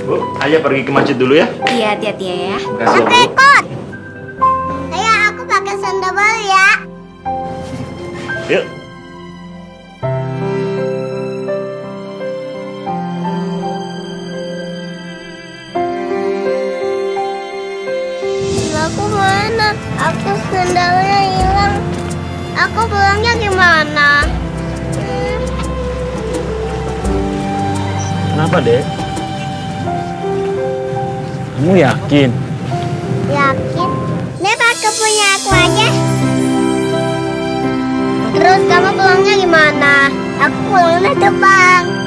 Bu, Ayah pergi ke masjid dulu ya. Iya, hati-hati ya. Makasih, Oke, Bu. Kot. Ayah, aku pakai sandal baru ya. Yuk. Aku mana? Aku sandalnya hilang. Aku pulangnya gimana? Kenapa, Dek? Kamu yakin? Yakin? Dia pakai punya aku aja. Terus kamu pulangnya gimana? Aku pulangnya terbang.